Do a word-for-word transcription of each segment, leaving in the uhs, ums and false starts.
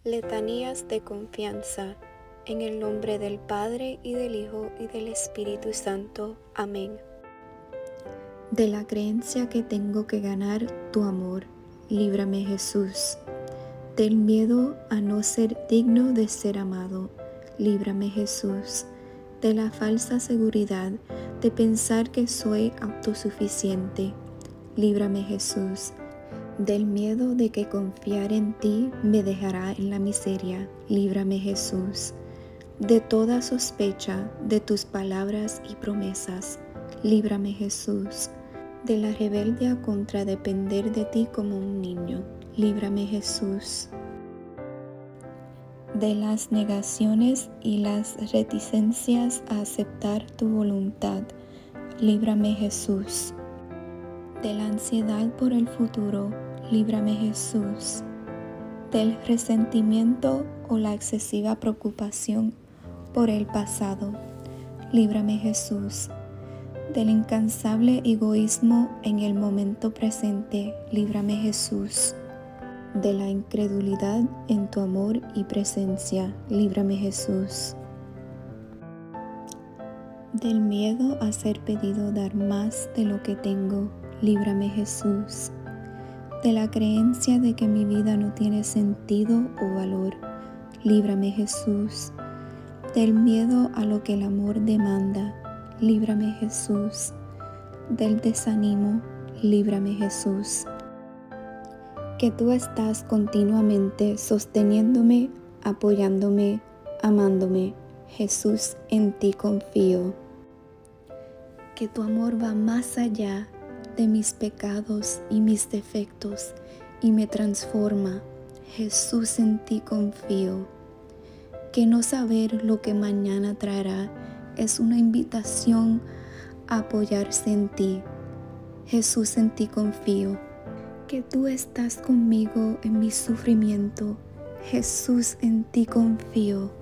Letanías de confianza. En el nombre del Padre, y del Hijo, y del Espíritu Santo. Amén. De la creencia que tengo que ganar tu amor, líbrame Jesús. Del miedo a no ser digno de ser amado, líbrame Jesús. De la falsa seguridad de pensar que soy autosuficiente, líbrame Jesús. Del miedo de que confiar en ti me dejará en la miseria, líbrame Jesús. De toda sospecha de tus palabras y promesas, líbrame Jesús. De la rebeldía contra depender de ti como un niño, líbrame Jesús. De las negaciones y las reticencias a aceptar tu voluntad, líbrame Jesús. De la ansiedad por el futuro, líbrame Jesús. Del resentimiento o la excesiva preocupación por el pasado, líbrame Jesús. Del incansable egoísmo en el momento presente, líbrame Jesús. De la incredulidad en tu amor y presencia, líbrame Jesús. Del miedo a ser pedido dar más de lo que tengo, líbrame Jesús. De la creencia de que mi vida no tiene sentido o valor, líbrame Jesús. Del miedo a lo que el amor demanda, líbrame Jesús. Del desánimo, líbrame Jesús. Que tú estás continuamente sosteniéndome, apoyándome, amándome. Jesús, en ti confío. Que tu amor va más allá de mis pecados y mis defectos y me transforma. Jesús, en ti confío. Que no saber lo que mañana traerá es una invitación a apoyarse en ti. Jesús, en ti confío. Que tú estás conmigo en mi sufrimiento. Jesús, en ti confío.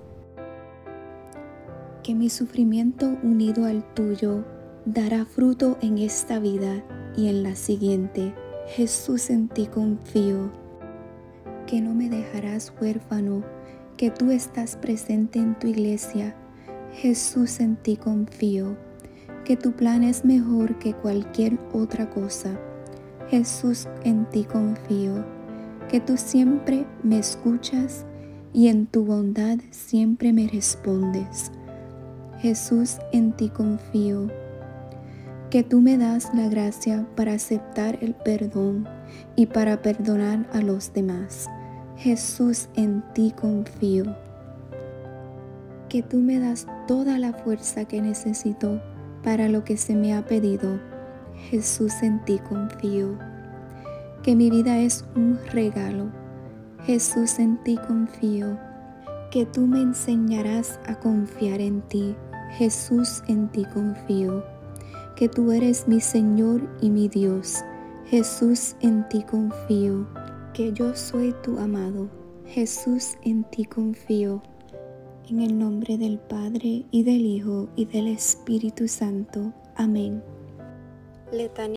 Que mi sufrimiento unido al tuyo dará fruto en esta vida y en la siguiente. Jesús, en ti confío. Que no me dejarás huérfano, que tú estás presente en tu iglesia. Jesús, en ti confío. Que tu plan es mejor que cualquier otra cosa. Jesús, en ti confío. Que tú siempre me escuchas y en tu bondad siempre me respondes. Jesús, en ti confío. Que tú me das la gracia para aceptar el perdón y para perdonar a los demás. Jesús, en ti confío. Que tú me das toda la fuerza que necesito para lo que se me ha pedido. Jesús, en ti confío. Que mi vida es un regalo. Jesús, en ti confío. Que tú me enseñarás a confiar en ti. Jesús, en ti confío. Que tú eres mi Señor y mi Dios. Jesús, en ti confío. Que yo soy tu amado. Jesús, en ti confío. En el nombre del Padre, y del Hijo, y del Espíritu Santo. Amén. Letanía.